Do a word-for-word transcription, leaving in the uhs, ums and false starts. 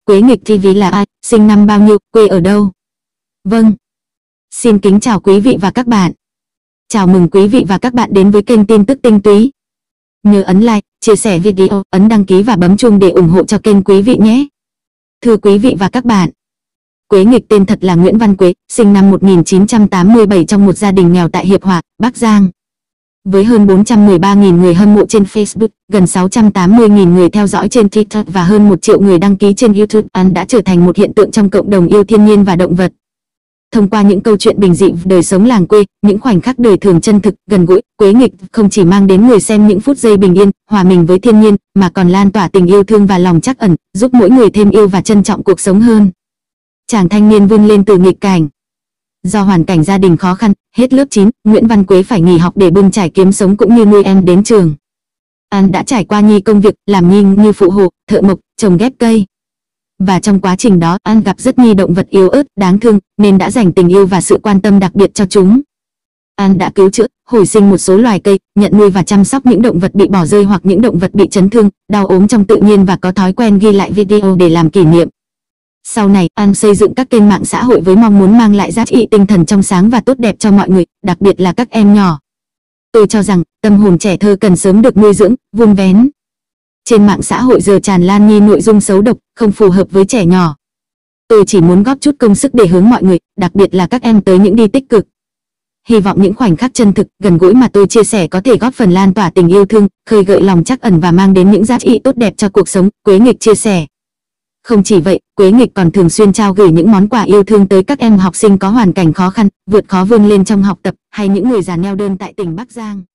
Quế Nghịch ti vi là ai, sinh năm bao nhiêu, quê ở đâu? Vâng. Xin kính chào quý vị và các bạn. Chào mừng quý vị và các bạn đến với kênh tin tức tinh túy. Nhớ ấn like, chia sẻ video, ấn đăng ký và bấm chuông để ủng hộ cho kênh quý vị nhé. Thưa quý vị và các bạn, Quế Nghịch tên thật là Nguyễn Văn Quế, sinh năm một nghìn chín trăm tám mươi bảy trong một gia đình nghèo tại Hiệp Hòa, Bắc Giang. Với hơn bốn trăm mười ba nghìn người hâm mộ trên Facebook, gần sáu trăm tám mươi nghìn người theo dõi trên TikTok và hơn một triệu người đăng ký trên YouTube, anh đã trở thành một hiện tượng trong cộng đồng yêu thiên nhiên và động vật. Thông qua những câu chuyện bình dị đời sống làng quê, những khoảnh khắc đời thường chân thực, gần gũi, Quế Nghịch không chỉ mang đến người xem những phút giây bình yên, hòa mình với thiên nhiên, mà còn lan tỏa tình yêu thương và lòng trắc ẩn, giúp mỗi người thêm yêu và trân trọng cuộc sống hơn. Chàng thanh niên vươn lên từ nghịch cảnh. Do hoàn cảnh gia đình khó khăn, hết lớp chín, Nguyễn Văn Quế phải nghỉ học để bươn trải kiếm sống cũng như nuôi em đến trường. Anh đã trải qua nhi công việc, làm nhi như phụ hồ, thợ mộc, trồng ghép cây. Và trong quá trình đó, anh gặp rất nhi động vật yếu ớt, đáng thương, nên đã dành tình yêu và sự quan tâm đặc biệt cho chúng. Anh đã cứu chữa, hồi sinh một số loài cây, nhận nuôi và chăm sóc những động vật bị bỏ rơi hoặc những động vật bị chấn thương, đau ốm trong tự nhiên và có thói quen ghi lại video để làm kỷ niệm. Sau này, anh xây dựng các kênh mạng xã hội với mong muốn mang lại giá trị tinh thần trong sáng và tốt đẹp cho mọi người, đặc biệt là các em nhỏ. Tôi cho rằng, tâm hồn trẻ thơ cần sớm được nuôi dưỡng, vun vén. Trên mạng xã hội giờ tràn lan nhi nội dung xấu độc, không phù hợp với trẻ nhỏ. Tôi chỉ muốn góp chút công sức để hướng mọi người, đặc biệt là các em tới những đi tích cực. Hy vọng những khoảnh khắc chân thực, gần gũi mà tôi chia sẻ có thể góp phần lan tỏa tình yêu thương, khơi gợi lòng trắc ẩn và mang đến những giá trị tốt đẹp cho cuộc sống, Quế Nghịch chia sẻ. Không chỉ vậy, Quế Nghịch còn thường xuyên trao gửi những món quà yêu thương tới các em học sinh có hoàn cảnh khó khăn, vượt khó vươn lên trong học tập, hay những người già neo đơn tại tỉnh Bắc Giang.